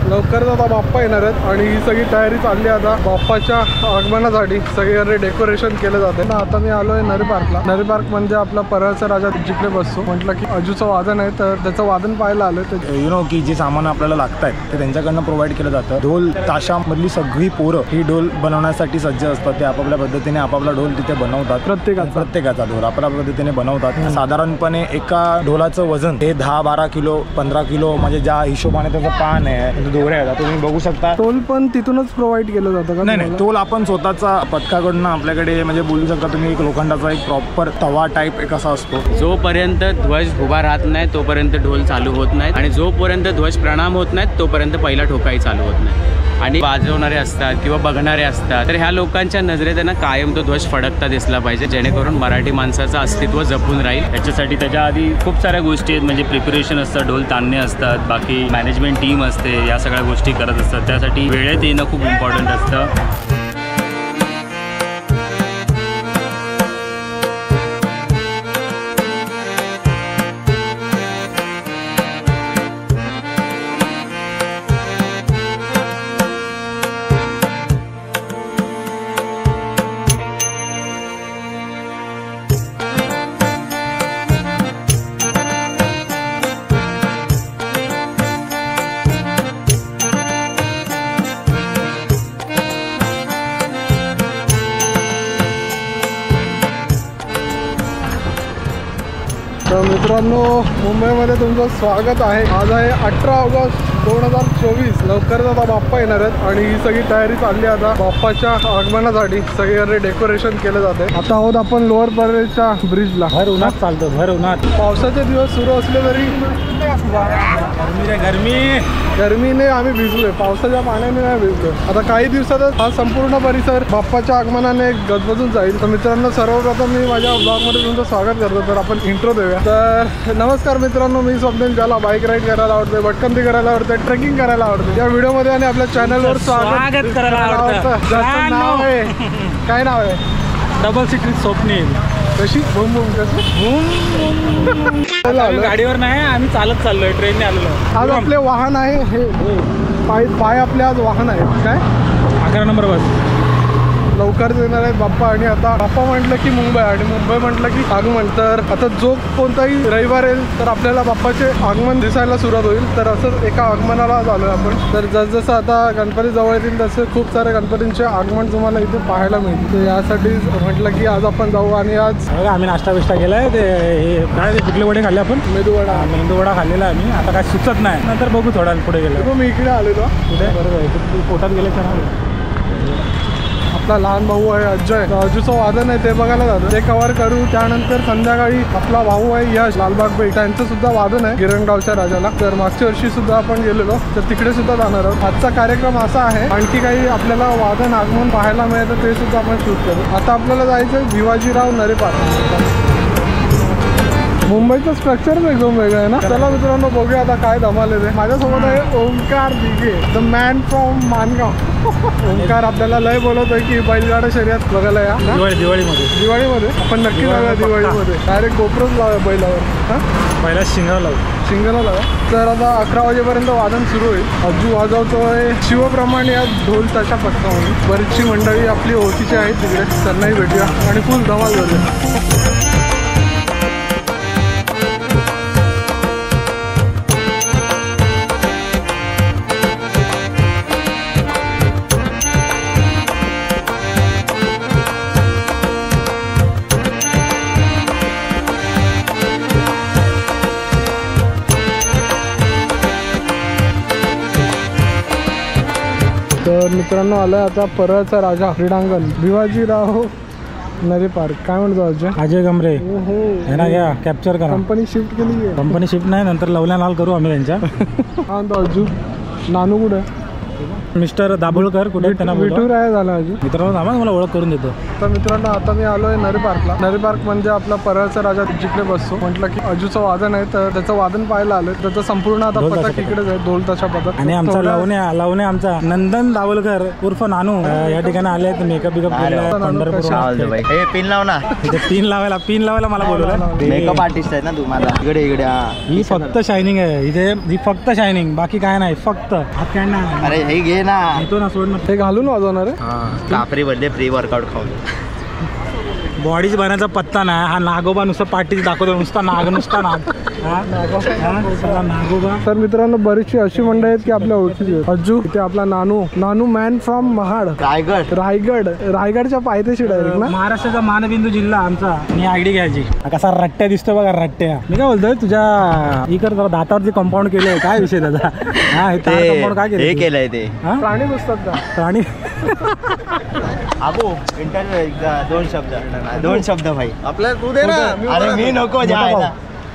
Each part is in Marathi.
लवकरच आता बाप्पा येणार आहेत आणि ही सगळी तयारी चालली आता बाप्पाच्या आगमनासाठी. सगळीकडे डेकोरेशन केलं जाते. आता मी आलोय नरी पार्कला. नरी पार्क म्हणजे आपला परळचा राजा जिकडे बसतो. म्हटलं की अजूचं वादन आहे तर त्याचं वादन पाहायला आलोय. यु नो की जी सामान आपल्याला लागतात ते त्यांच्याकडनं प्रोव्हाइड केलं जातं. ढोल ताशामधली सगळी पोरं ही ढोल बनवण्यासाठी सज्ज असतात. ते आपापल्या पद्धतीने आपापला ढोल तिथे बनवतात. प्रत्येकाचा ढोल आपल्या पद्धतीने बनवतात. साधारणपणे एका ढोलाचं वजन हे 10-12 किलो 15 किलो म्हणजे ज्या हिशोबाने त्याचं पान आहे दोऱ्या आहेत तुम्ही बघू शकता. टोल पण तिथूनच प्रोव्हाइड केलं जातं का? नाही, टोल आपण स्वतःचा पथकाकडनं आपल्याकडे म्हणजे बोलू शकता तुम्ही. एक लोखंडाचा एक प्रॉपर तवा टाईप एक असा असतो. जोपर्यंत ध्वज उभा राहत नाही तोपर्यंत ढोल चालू होत नाही आणि जोपर्यंत ध्वज प्रणाम होत नाहीत तोपर्यंत पहिला ठोकाही चालू होत नाही. आणि वाजवणारे असतात किंवा बघणारे असतात तर ह्या लोकांच्या नजरेत त्यांना कायम तो ध्वज फडकता दिसला पाहिजे जेणेकरून मराठी माणसाचं अस्तित्व जपून राहील. त्याच्यासाठी त्याच्या आधी खूप साऱ्या गोष्टी आहेत. म्हणजे प्रिपरेशन असतं, ढोल ताणणे असतात, बाकी मॅनेजमेंट टीम असते, या सगळ्या गोष्टी करत असतात. त्यासाठी वेळेत येणं खूप इम्पॉर्टंट असतं. तर मित्रांनो मुंबईमध्ये तुमचं स्वागत आहे. आज आहे 18 ऑगस्ट 2024. लवकरच आता बाप्पा येणार आहेत आणि ही सगळी तयारी चालली आता बाप्पाच्या आगमनासाठी. सगळीकडे डेकोरेशन केलं जाते. आता आहोत आपण लोअर परेलच्या ब्रिजला. भर उन्हात चालतो, भर उन्हात. पावसाचे दिवस सुरू असले तरी गरमीने आम्ही भिजलोय, पावसाच्या पाण्याने नाही भिजलोय. आता काही दिवसातच हा संपूर्ण परिसर बाप्पाच्या आगमनाने गजबजून जाईल. तर मित्रांनो सर्वप्रथम मी माझ्या ब्लॉगमध्ये तुमचं स्वागत करतो. तर आपण इंट्रो देऊया. तर नमस्कार मित्रांनो, मी स्वप्नील, ज्याला बाईक राईड करायला आवडते, भटकंती करायला आवडते, ट्रेकिंग करायला आवडते. या व्हिडिओमध्ये आणि आपल्या चॅनलवर स्वागत करायला आवडतं. ज्याचं नाव आहे, काय नाव आहे? Double seat Swapnil. कशी भूम भूम कसं गाडीवर नाही, आम्ही चालत चाललोय, ट्रेनने आलेलो. आज आपले वाहन आहे हे पाय आपले आज वाहन आहे. काय 11 नंबर बस. लवकरच येणार आहेत बाप्पा. आणि आता बाप्पा म्हटलं की मुंबई आणि मुंबई म्हटलं की आगमन. तर आता जो कोणताही रविवार येईल तर आपल्याला बाप्पाचे आगमन दिसायला सुरुवात होईल. तर असंच एका आगमनाला झालोय आपण. तर जसजसं आता गणपती जवळ येतील तसे खूप सारे गणपतींचे आगमन तुम्हाला इथे पाहायला मिळतील. तर यासाठी म्हटलं की आज आपण जाऊ. आणि आज आम्ही नाश्ता बिष्टा केलाय. ते काय ते पिकले वडे खाल्ले आपण. मेंदूवडा खाल्लेला आम्ही. आता काय सुचत नाही, नंतर बघू थोडा पुढे गेलो. मी इकडे आलेलो. कुठे बरोबर पोटात गेले छान. आपला लहान भाऊ आहे अजय. अजूचं वादन आहे ते बघायला जातो, ते कव्हर करू. त्यानंतर संध्याकाळी आपला भाऊ आहे यश लालबाग बाई, त्यांचं सुद्धा वादन आहे गिरणगावच्या राजाला. तर मागच्या वर्षी सुद्धा आपण गेलेलो, तर तिकडे सुद्धा जाणार आहोत. आजचा कार्यक्रम असा आहे. आणखी काही आपल्याला वादन आगमन पाहायला मिळतं ते सुद्धा आपण शूट करू. आता आपल्याला जायचं भिवाजीराव नरे पार्क. मुंबईचं स्ट्रक्चर एकदम वेगळं आहे ना. चला मित्रांनो बघूया आता काय धमाल येते. माझ्यासोबत आहे Omkar Dighe, the man from Mangaon. Omkar आपल्याला लय बोलवतोय की बैलगाडा शर्यत बघायला या. दिवाळीमध्ये आपण नक्की जाऊया. दिवाळीमध्ये डायरेक्ट गोप्रोच लावूया बैलावर. हां पहिला शिंगाला लावा. तर आता 11 वाजेपर्यंत वादन सुरू होईल. अजू वाजवतोय शिवप्रमाणे या ढोल तशा पथकामध्ये. बरीचशी मंडळी आपली ओळखीची आहेत तिकडे, त्यांनाही भेटूया आणि फुल धमाल करूया. तर मित्रांनो आलं आता परळचा राजा क्रीडांगण भिवाजीराव नरे पार्क. काय म्हणतो अजय गमरे आहे ना. घ्या कॅप्चर करा. कंपनी शिफ्ट केली आहे. कंपनी शिफ्ट नाही, नंतर लवल्या नाल करू आम्ही त्यांच्या. हा म्हणतो अजू. नानू कुठे मिस्टर दाभोळकर कुठे त्यांना विठूर आहे झाला अजून मित्रांनो थांबा मला ओळख करून देतो. तर मित्रांनो आता मी आलोय नरी पार्कला. नरी पार्क म्हणजे आपला परळचा राजा जिकडे बसतो. म्हटलं की अजूचं वादन आहे तर त्याचं वादन पाहायला आलोय. त्याचं संपूर्ण आता ढोल पथक ताशा इकडेच आहे, ढोल ताशा पथक. आणि आमचा लावणे आमचा नंदन दाभोळकर उर्फ नानू या ठिकाणी आले आहेत. मेकअप पंढरपूर पिन लाव ना. पिन लावायला मला बोलवलं. मेकअप आर्टिस्ट आहे ना तुम्हाला. इकडे ही फक्त शायनिंग आहे इथे. ही फक्त शायनिंग, बाकी काय नाही. फक्त हात काय ना. अरे हे घे ना. येतो ना सोड ना. हे घालून वाजवणार आहे. कापरी बदले प्री वर्कआउट खाऊन. बॉडीज बनायचा पत्ता नाही. हा नागोबा नुसतं पाठीच दाखवतो. नुसता नाग. नागोबा. तर मित्रांनो बरीचशी अशी मंडळी आहेत की आपल्या ओळखीची आहेत. अज्जू इथे आपला नानू मॅन फ्रॉम महाड रायगडच्या पायथ्याशी डायरेक्ट ना. महाराष्ट्राचा मानबिंदू जिल्हा आमचा. आणि आयडी घ्यायची. कसा रट्ट्या दिसतो बघा. रट्ट्या मी काय बोलतोय तुझ्या इकडे दातावरती कंपाऊंड केलंय. काय विषय त्याचा. हा हे कंपाऊंड काय केलंय ते प्राणी बसतात का. प्राणी अबो इंटरव्ह्यू एकदा दोन शब्द भाई. आपल्या तू दे ना. अरे मी नको जायला.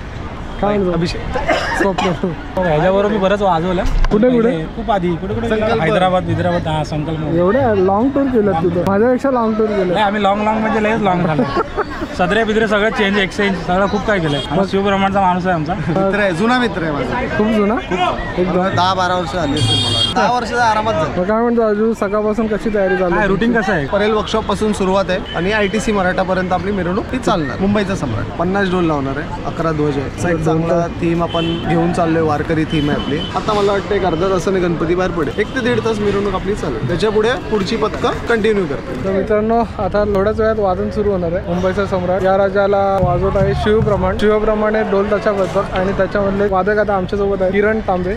काय अभिषेक ह्याच्याबरोबर मी बरंच वाजवलं. कुठे खूप आधी कुठे हैदराबाद हा संकल्प. एवढ्या लॉंग टूर केलं तुझं. माझ्यापेक्षा लॉंग टूर केलं. आम्ही लॉंग म्हणजे लयच लॉंग झालं. सदरे बिदरे सगळं चेंज एक्सचेंज सगळं खूप काय केलंय. शिवब्रह्मांडचा माणूस आहे आमचा. मित्र आहे, जुना मित्र आहे माझा. खूप जुना. एक 10-12 वर्ष झाली असेल मला. 10 वर्षाचा आरामात झालं. काय म्हणतो अजून सकाळपासून कशी तयारी झाली. रुटीन कसं आहे. परेल वर्कशॉप पासून सुरुवात आहे आणि ITC मराठापर्यंत आपली मिरवणूक ती चालणार. मुंबईचा सम्राट 50 ढोल लावणार आहे. 11 ध्वज आहे. एक चांगला थीम आपण घेऊन चाललोय. वारकरी थीम आहे आपली. आता मला वाटतं एक अर्धा तासाने गणपती बाहेर पडेल. 1 ते 1.5 तास मिरवणूक आपली चालेल. त्याच्या पुढे पुढची पथकं कंटिन्यू करते. तर मित्रांनो आता थोड्याच वेळात वादन सुरू होणार आहे. मुंबईचा सम्राट या राजाला वाजवत आहे शिवप्रमाणे ढोल ताशा पथक. आणि त्याच्यामधले वादक आता आमच्यासोबत आहे किरण तांबे.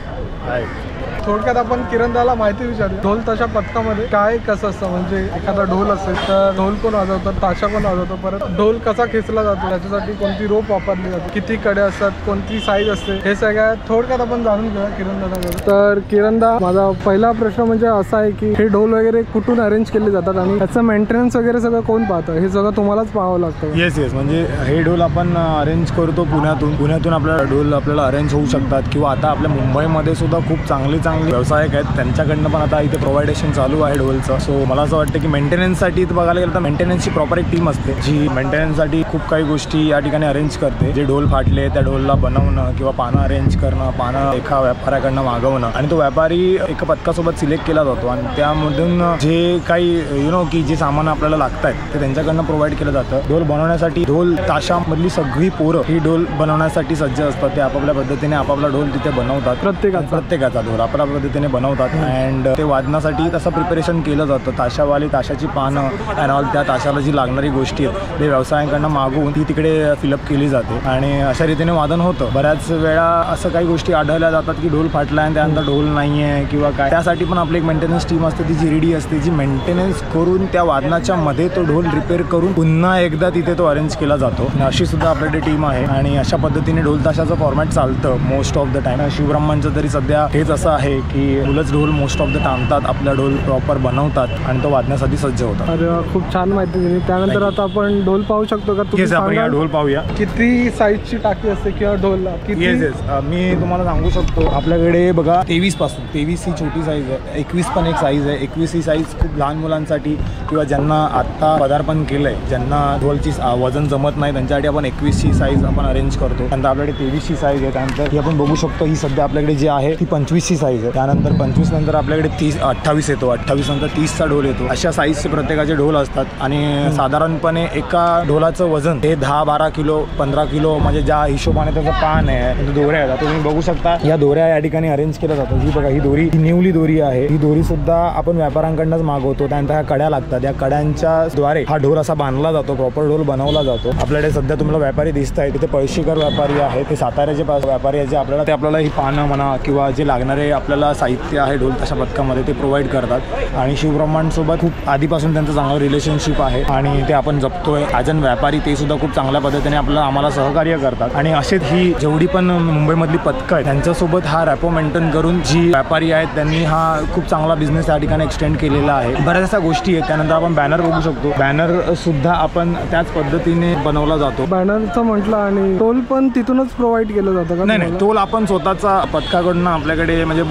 थोडक्यात आपण किरणदाला माहिती विचारूया. ढोल ताशा पथकामध्ये काय कसं असतं. म्हणजे एखादा ढोल असेल तर ढोल कोण वाजवतात, ताशा कोण वाजवतो, परत ढोल कसा खेचला जातो, त्याच्यासाठी कोणती रोप वापरली जाते, किती कडे असतात, कोणती साईज असते, हे सगळ्या थोडक्यात आपण जाणून घेऊया किरणदाकडे. तर किरणदा माझा पहिला प्रश्न म्हणजे असा आहे की हे ढोल वगैरे कुठून अरेंज केले जातात आणि त्याचं मेंटेनन्स वगैरे सगळं कोण पाहतं. हे सगळं तुम्हालाच पाहावं लागतं. येस म्हणजे हे ढोल आपण अरेंज करतो पुण्यातून आपल्याला ढोल आपल्याला अरेंज होऊ शकतात. किंवा आता आपल्या मुंबईमध्ये सुद्धा खूप चांगले व्यावसायिक आहेत. त्यांच्याकडनं पण आता इथे प्रोव्हायडेशन चालू आहे ढोलचं. सो मला असं वाटतं की मेंटेनन्ससाठी बघायला गेलं तर मेंटेनन्सची प्रॉपर एक टीम असते जी मेंटेनन्ससाठी खूप काही गोष्टी या ठिकाणी अरेंज करते. जे ढोल फाटले त्या ढोलला बनवणं किंवा पानं अरेंज करणं, पानं एका व्यापाऱ्याकडनं मागवणं आणि तो व्यापारी एका पथकासोबत सिलेक्ट केला जातो आणि त्यामधून जे काही की जे सामान आपल्याला लागत आहेत ते त्यांच्याकडनं प्रोव्हाइड केलं जातं. ढोल बनवण्यासाठी ढोल ताशामधली सगळी पोरं ही ढोल बनवण्यासाठी सज्ज असतात. ते आपापल्या पद्धतीने आपापला ढोल तिथे बनवतात. प्रत्येकाचा ढोल आपल्या पद्धतीने बनवतात. अँड ते वादनासाठी तसं प्रिपरेशन केलं जातं. ताशाची पानं अँड ऑल त्या ताशाला जी लागणारी गोष्टी आहेत ते व्यवसायांकडनं मागवून ती तिकडे फिलअप केली जाते आणि अशा रीतीने वादन होतं. बऱ्याच वेळा असं काही गोष्टी आढळल्या जातात की ढोल फाटला आणि त्यानंतर ढोल नाही आहे किंवा काय. त्यासाठी पण आपली एक मेंटेनन्स टीम असते ती जी रेडी असते, जी मेंटेनन्स करून त्या वादनाच्या मध्ये तो ढोल रिपेअर करून पुन्हा एकदा तिथे तो अरेंज केला जातो. अशी सुद्धा आपल्याकडे टीम आहे आणि अशा पद्धतीने ढोल ताशाचं फॉर्मॅट चालतं मोस्ट ऑफ द टाइम. शिवब्रह्मांचं तरी सध्या हेच असं आहे की मुलंच ढोल मोस्ट ऑफ द आणतात, आपला ढोल प्रॉपर बनवतात आणि तो वाजण्यासाठी सज्ज होतात. अरे खूप छान माहिती दिली. त्यानंतर आता आपण ढोल पाहू शकतो का. आपण या ढोल पाहूया. किती साईजची टाकी असते किंवा ढोल किती. मी तुम्हाला सांगू शकतो आपल्याकडे बघा 23 पासून 23 ही छोटी साईज आहे. 21 पण एक साईज आहे. 21 ही साईज खूप लहान मुलांसाठी किंवा ज्यांना आत्ता पदार्पण केलंय, ज्यांना ढोलची वजन जमत नाही त्यांच्यासाठी आपण 21 ही साईज आपण अरेंज करतो. त्यानंतर आपल्याकडे 23 ही साईज आहे. त्यानंतर ही आपण बघू शकतो ही सध्या आपल्याकडे जी आहे ती 25 ही साईज आहे. त्यानंतर 25 नंतर आपल्याकडे 28 येतो. 28 नंतर 30चा ढोल येतो. अशा साईजचे प्रत्येकाचे ढोल असतात आणि साधारणपणे एका ढोलाचं वजन हे 10-12 किलो 15 किलो म्हणजे ज्या हिशोबाने त्याचं पान आहे, दोऱ्या आहेत. तुम्ही बघू शकता या दोऱ्या या ठिकाणी अरेंज केल्या जातात. ही बघा ही दोरी ही निवली दोरी आहे. ही दोरी सुद्धा आपण व्यापाऱ्यांकडनंच मागवतो. त्यानंतर ह्या कड्या लागतात. या कड्यांच्या द्वारे हा ढोल असा बांधला जातो, प्रॉपर ढोल बनवला जातो. आपल्याकडे सध्या तुम्हाला व्यापारी दिसत आहेत. तिथे पळशीकर व्यापारी आहेत, ते साताऱ्याचे व्यापारी आहेत, जे आपल्याला ही पानं म्हणा किंवा जे लागणारे आपल्याला साहित्य आहे ढोल ताशा पथकामध्ये ते प्रोव्हाइड करतात. आणि शिवब्रह्मांसोबत खूप आधीपासून त्यांचं चांगलं रिलेशनशिप आहे आणि ते आपण जपतोय. ॲज अन व्यापारी ते सुद्धा खूप चांगल्या पद्धतीने आम्हाला सहकार्य करतात. आणि असेच ही जेवढी पण मुंबईमधली पथकं आहेत त्यांच्यासोबत हा रॅपो मेंटेन करून जी व्यापारी आहेत त्यांनी हा खूप चांगला बिझनेस या ठिकाणी एक्सटेंड केलेला आहे. बऱ्याच अशा गोष्टी आहेत. त्यानंतर आपण बॅनर बघू शकतो. बॅनर सुद्धा आपण त्याच पद्धतीने बनवला जातो. बॅनरचं म्हटलं आणि टोल पण तिथूनच प्रोव्हाइड केलं जातं का. नाही टोल आपण स्वतःचा पथकाकडून आपल्याकडे म्हणजे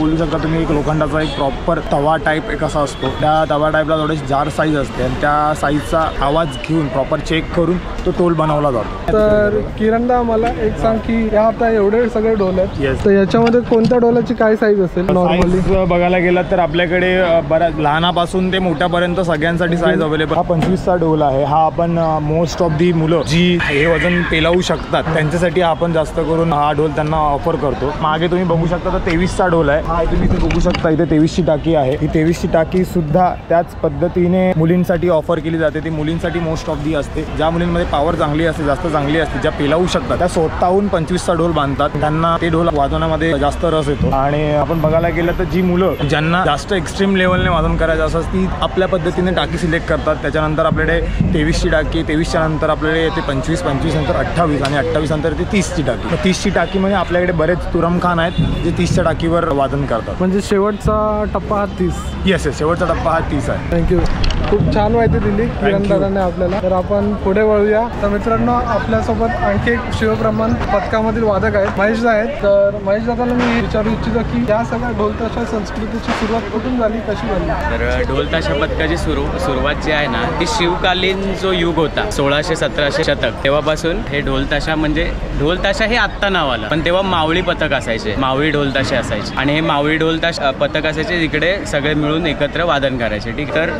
बोलू शकता तुम्ही एक लोखंडाचा एक प्रॉपर तवा टाईप एक असा असतो, त्या तवा टाईपला थोडीशी जार साईज असते आणि त्या साईजचा आवाज घेऊन प्रॉपर चेक करून तो टोल बनवला जातो. तर किरणदा मला एक सांग की या आता एवढे सगळे ढोल आहेत, Yes. तर याच्यामध्ये कोणत्या ढोलाची काय साईज असेल नॉर्मली? साईज बघायला गेलं तर आपल्याकडे बऱ्याच लहानापासून ते मोठ्यापर्यंत सगळ्यांसाठी साईज अवेलेबल. हा 25चा ढोल आहे. हा आपण मोस्ट ऑफ दी मुलं जी हे वजन पेलावू शकतात त्यांच्यासाठी आपण जास्त करून हा ढोल त्यांना ऑफर करतो. मागे तुम्ही बघू शकता तर 23चा ढोल आहे. हा तुम्ही इथे बघू शकता, इथे 23ची टाकी आहे. ही 23ची टाकी सुद्धा त्याच पद्धतीने मुलींसाठी ऑफर केली जाते. ती मुलींसाठी मोस्ट ऑफ दी असते. ज्या मुलींमध्ये पॉवर चांगली असते, जास्त चांगली असते, ज्या पेलावू शकतात, त्या स्वतःहून 25चा ढोल बांधतात. त्यांना ते ढोल वाजवण्यामध्ये जास्त रस येतो. आणि आपण बघायला गेलं तर जी मुलं ज्यांना जास्त एक्स्ट्रीम लेवलने वाजवण करायचं असं ती आपल्या पद्धतीने टाकी सिलेक्ट करतात. त्याच्यानंतर आपल्याकडे 23ची टाकी, 23च्या नंतर आपल्याकडे येते 25, 25 नंतर 28 आणि 28 नंतर येते 30ची टाकी. 30ची टाकी म्हणजे आपल्याकडे बरेच तुरमखान आहेत जे 30च्या टाकीवर वादन करतात. म्हणजे शेवटचा टप्पा हा 30. येस येस, शेवटचा टप्पा हा 30 आहे. थँक्यू. खूप छान माहिती दिली किरण दादाने आपल्याला. तर आपण पुढे वळूया. तर मित्रांनो, आपल्यासोबत आणखी एक शिवब्रह्मण पथकामधील वादक आहेत, महेश आहेत. तर महेश दादाला मी विचारू इच्छितो की या सगळ्या ढोलताशा संस्कृतीची सुरुवात कुठून झाली, कशी झाली? तर ढोलताशा पथकाची सुरुवात जी आहे ना ती शिवकालीन जो युग होता 1600-1700 शतक, तेव्हापासून हे ढोलताशा म्हणजे ढोलताशा हे आत्ता नाव आलं, पण तेव्हा मावळी पथक असायचे, मावळी ढोलताशे असायचे आणि हे मावळी ढोलताशा पथक असायचे जिकडे सगळे मिळून एकत्र वादन करायचे. ठीक. तर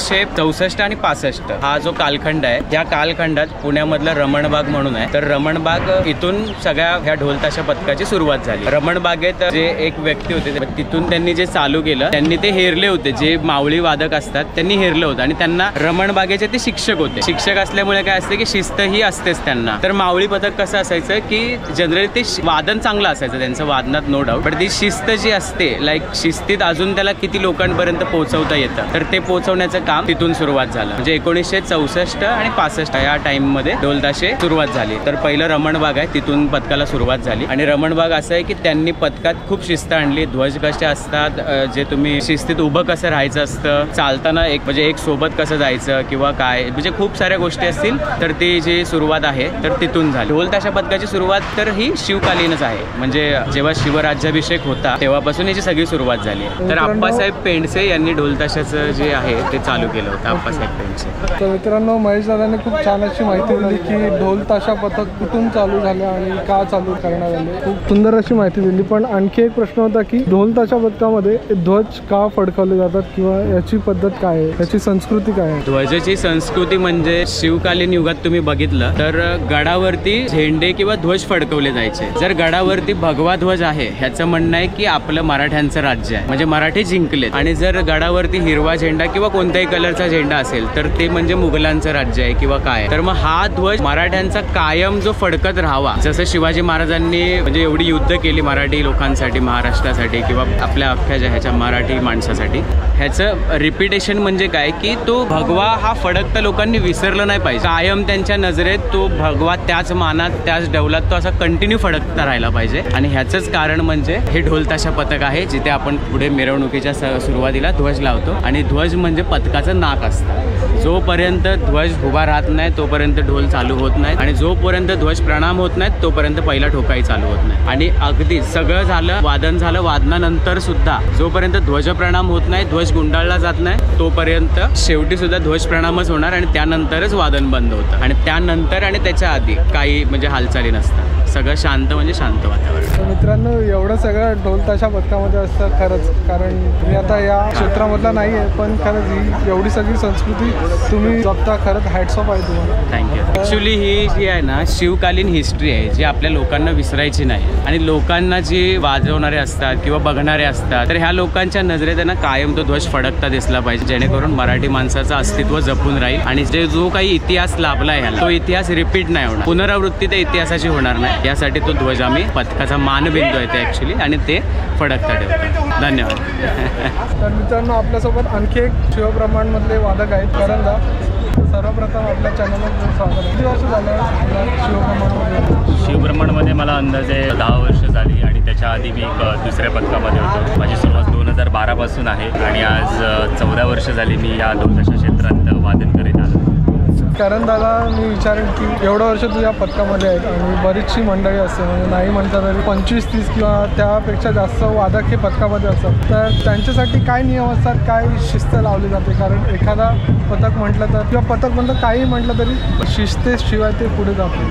1964 आणि 65 हा जो कालखंड आहे, या कालखंडात पुण्यामधला रमणबाग म्हणून आहे. तर रमणबाग इथून सगळ्या ह्या ढोलताशा पथकाची सुरुवात झाली. रमणबागेत जे एक व्यक्ती होते तिथून त्यांनी जे चालू केलं, त्यांनी ते हेरले होते, जे मावळी वादक असतात त्यांनी हेरलं होतं आणि त्यांना रमणबागेचे ते शिक्षक होते. शिक्षक असल्यामुळे काय असते की शिस्त ही असतेच त्यांना. तर मावळी पथक कसं असायचं की जनरली ते वादन चांगलं असायचं त्यांचं वादनात, नो डाऊट, पण ती शिस्त जी असते, लाईक शिस्तीत अजून त्याला किती लोकांपर्यंत पोहोचवता येतं, तर ते पोहोचवण्याचं काम तिथून सुरुवात झालं. म्हणजे 1964 आणि 65 या टाइम मध्ये ढोलताशे सुरुवात झाली. तर पहिलं रमणबाग आहे, तिथून पथकाला सुरुवात झाली. आणि रमणबाग असं आहे की त्यांनी पथकात खूप शिस्त आणली. ध्वज कसे असतात, जे तुम्ही शिस्तीत उभं कसं राहायचं असतं, चालताना एक म्हणजे एक सोबत कसं जायचं किंवा काय, म्हणजे खूप साऱ्या गोष्टी असतील. तर ती जी सुरुवात आहे तर तिथून झाली. ढोलताशा पथकाची सुरुवात तर ही शिवकालीनच आहे, म्हणजे जेव्हा शिवराज्याभिषेक होता तेव्हापासून याची सगळी सुरुवात झाली आहे. तर आप्पासाहेब पेंडसे यांनी ढोलताशाचं जे आहे ते चालू केलं होतं, आप्पासाहेब पेंडसे. तर मित्रांनो, महेश दादाने खूप छान अशी माहिती दिली की ढोलताशा पथक कुठून चालू झाले आणि का चालू करण्यात आले. खूप सुंदर अशी माहिती दिली. पण आणखी एक प्रश्न होता की ढोलताशा पथकामध्ये ध्वज का फडकवले जातात किंवा याची पद्धत काय आहे, याची संस्कृती काय आहे? ध्वजाची संस्कृती म्हणजे शिवकालीन युगात तुम्ही बघितलं तर गडावरती झेंडे किंवा ध्वज फडकवले जायचे. जर गडावरती भगवा ध्वज आहे ह्याचं म्हणणं आहे की आपलं मराठ्यांचं राज्य आहे, म्हणजे मराठी जिंकले. आणि जर गडावरती हिरवा झेंडा किंवा कोणत्याही कलरचा झेंडा असेल तर ते म्हणजे मुघलांचं राज्य आहे किंवा काय. तर मग हा ध्वज मराठ्यांचा कायम जो फडकत राहावा, जसं शिवाजी महाराजांनी म्हणजे एवढी युद्ध केली मराठी लोकांसाठी, महाराष्ट्रासाठी किंवा आपल्या अख्ख्या ह्याच्या मराठी माणसासाठी, ह्याचं रिपिटेशन म्हणजे काय की तो भगवा हा फडकता लोकांनी विसरलं नाही पाहिजे. कायम त्यांच्या नजरेत तो भगवा त्याच मानात त्याच डौलात तो असा कंटिन्यू फडकता राहिला पाहिजे. आणि ह्याचंच कारण म्हणजे हे ढोलताशा पथक आहे, जिथे आपण पुढे मिरवणुकीच्या सुरुवातीला ध्वज लावतो. आणि ध्वज म्हणजे पथकाचं नाक असतं. जोपर्यंत ध्वज उभा राहत नाही तोपर्यंत ढोल चालू होत नाही आणि जोपर्यंत ध्वज प्रणाम होत नाहीत तोपर्यंत पहिला ठोकाही चालू होत नाही. आणि अगदी सगळं झालं, वादन झालं, वादनानंतर सुद्धा जोपर्यंत ध्वज प्रणाम होत नाही, ध्वज गुंडाळला जात नाही, तोपर्यंत शेवटी सुद्धा ध्वज प्रणामच होणार आणि त्यानंतरच वादन बंद होतं. आणि त्यानंतर आणि त्याच्या आधी काही म्हणजे हालचाली नसतात, सगळं शांत म्हणजे शांत वातावरण. तर मित्रांनो, एवढं सगळं ढोलताशा पथकामध्ये असतं खरंच, कारण मी आता या क्षेत्रामधला नाही आहे, पण खरंच ही एवढी सगळी संस्कृती तुम्ही जपता, खरंच हॅट्स ऑफ आहे तुम्हाला. थँक्यू. ॲक्च्युली ही जी आहे ना शिवकालीन हिस्ट्री आहे, जी आपल्या लोकांना विसरायची नाही. आणि लोकांना जी वाजवणारे असतात किंवा बघणारे असतात, तर ह्या लोकांच्या नजरेत आहे ना कायम तो ध्वज फडकता दिसला पाहिजे, जेणेकरून मराठी माणसाचं अस्तित्व जपून राहील. आणि जो काही इतिहास लाभला आहे ह्याला, तो इतिहास रिपीट नाही होणार, पुनरावृत्ती त्या इतिहासाची होणार नाही. यासाठी तो ध्वज आम्ही पथकाचा मानबिंदू आहे ते ॲक्च्युली, आणि ते फडकता ठेवतो. धन्यवाद. तर मित्रांनो, आपल्यासोबत आणखी एक शिवब्रह्मांडमधले वादक आहेत, करंजा. सर्वप्रथम आपल्या चॅनलवर स्वागत आहे. किती वर्ष झालं शिवब्रह्मांडमध्ये? शिवब्रह्मांडमध्ये मला अंदाजे 10 वर्ष झाली आणि त्याच्या आधी मी दुसऱ्या पथकामध्ये होतो. माझी सुरुवात 2012 पासून आहे आणि आज 14 वर्ष झाली मी या ढोलताशा क्षेत्रात वादन करीत आलो. कारण दादा मी विचारेन की एवढं वर्ष तुझ्या पथकामध्ये आहेत आणि बरीचशी मंडळी असते, म्हणजे नाही म्हणता तरी 25-30 किंवा त्यापेक्षा जास्त वादक हे पथकामध्ये असतात, तर त्यांच्यासाठी काय नियम असतात, काय शिस्त लावली जाते? कारण एखादा पथक म्हटलं तर किंवा पथक म्हटलं काही म्हटलं तरी शिस्तेशिवाय ते पुढे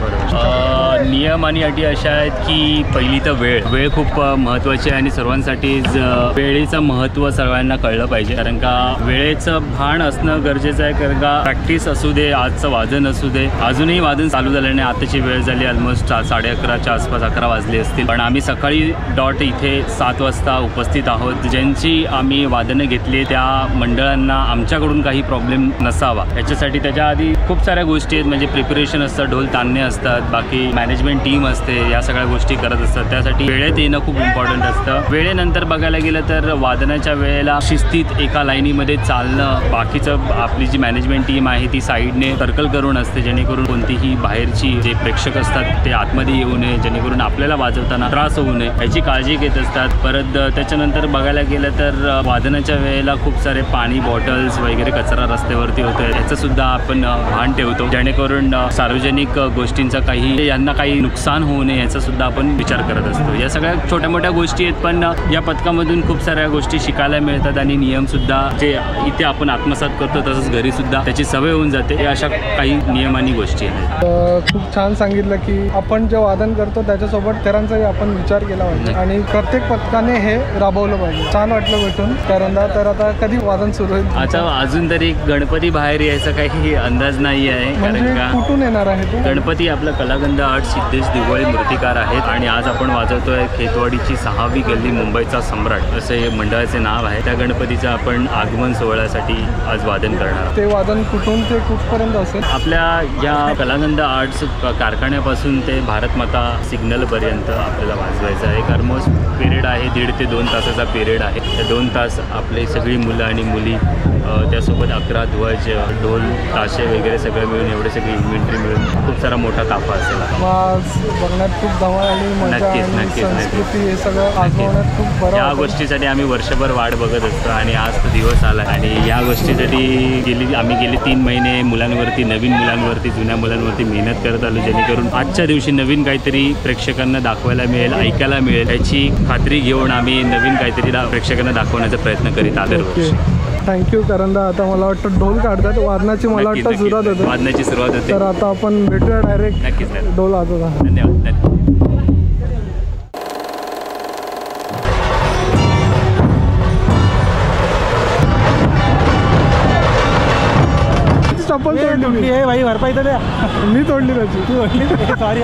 जातात. नियम आणि अटी अशा आहेत की पहिली तर वेळ खूप महत्त्वाची आहे आणि सर्वांसाठीच वेळेचं महत्त्व सर्वांना कळलं पाहिजे. कारण का वेळेचं भान असणं गरजेचं आहे. कारण का प्रॅक्टिस असू दे, आजचं वादन असू दे, अजूनही वादन चालू झालं नाही. आताची वेळ झाली ऑलमोस्ट 11:30च्या आसपास, 11 वाजले असतील. पण आम्ही सकाळी डॉट इथे 7 वाजता उपस्थित आहोत. ज्यांची आम्ही वादनं घेतली त्या मंडळांना आमच्याकडून काही प्रॉब्लेम नसावा याच्यासाठी त्याच्या आधी खूप साऱ्या गोष्टी आहेत. म्हणजे प्रिपरेशन असतं, ढोल ताणणे असतात, बाकी मॅनेजमेंट टीम असते, या सगळ्या गोष्टी करत असतात. त्यासाठी वेळेत येणं खूप इम्पॉर्टंट असतं. वेळेनंतर बघायला गेलं तर वादनाच्या वेळेला शिस्तीत एका लाईनीमध्ये चालणं, बाकीचं आपली जी मॅनेजमेंट टीम आहे ती साईडने सर्कल करून असते, जेणेकरून कोणतीही बाहेरची जे प्रेक्षक असतात ते आतमध्ये येऊ नये, जेणेकरून आपल्याला वाजवताना त्रास होऊ नये याची काळजी घेत असतात. परत त्याच्यानंतर बघायला गेलं तर वादनाच्या वेळेला खूप सारे पाणी बॉटल्स वगैरे कचरा रस्त्यावरती होतो, याचं सुद्धा आपण भान ठेवतो, जेणेकरून सार्वजनिक गोष्टींचा यांना काही नुकसान होऊ नये याचा सुद्धा आपण विचार करत असतो. या सगळ्या छोट्या मोठ्या गोष्टी आहेत, पण या पथकामधून खूप साऱ्या गोष्टी शिकायला मिळतात आणि नियमसुद्धा जे इथे आपण आत्मसात करतो तसंच घरी सुद्धा त्याची सवय होऊन जाते. या अशा काही नियम आणि गोष्टी आहेत. खूप छान सांगितलं की आपण जे वादन करतो त्याच्यासोबत तेरांचाही आपण विचार केला पाहिजे आणि प्रत्येक पथकाने हे राबवलं पाहिजे. छान वाटलं भेटून तेरांदा. तर आता कधी वादन सुरू होईल? आता अजून तरी गणपती बाहेर यायचा काही अंदाज नाही आहे. म्हणजे कारण का कुठून येणार आहे ते? गणपती आपलं कलागंध आर्ट सिद्धेश दिवाळी मूर्तिकार आहेत आणि आज आपण वाजवतोय खेतवाडीची 6वी गल्ली मुंबईचा सम्राट असे मंडळाचे नाव आहे. त्या गणपतीचं आपण आगमन सोहळ्यासाठी आज वादन करणार आहोत. ते वादन कुठून ते कुठपर्यंत असेल? आपल्या या कलागंध आर्ट्स कारखान्यापासून ते भारतमाता सिग्नलपर्यंत आपल्याला वाजवायचं आहे. ऑलमोस्ट पिरियड आहे 1.5 ते 2 तासाचा पिरियड आहे. त्या 2 तास आपली सगळी मुलं आणि मुली त्यासोबत 11 ध्वज, ढोल, ताशे वगैरे सगळं मिळून एवढे सगळी इन्व्हेंटरी मिळून खूप सारा मोठा ताफा असेल. बघण्यात खूप धमाल आणि मजा आणि संस्कृती हे सगळं आजमावण्यात खूप बरं. या गोष्टीसाठी आम्ही वर्षभर वाट बघत असतो आणि आज तो दिवस आला आणि या गोष्टीसाठी आम्ही गेली 3 महिने मुलांवरती, नवीन मुलांवरती, जुन्या मुलांवरती मेहनत करत आलो, जेणेकरून आजच्या दिवशी नवीन काहीतरी प्रेक्षकांना दाखवायला मिळेल, ऐकायला मिळेल याची खात्री घेऊन आम्ही नवीन काहीतरी प्रेक्षकांना दाखवण्याचा प्रयत्न करीत आलो. थँक्यू करंदा. आता मला वाटतं ढोल काढतात, वादनाची मला वाटतं सुरुवात होते. वादनाची सुरुवात होते. तर आता आपण भेटूया डायरेक्ट. नक्कीच ढोल वाजवता. धन्यवाद. चप्पल तोडली आहे भाई, भरपाई तर द्या. मी तोडली त्याची. तू तोडली? सॉरी.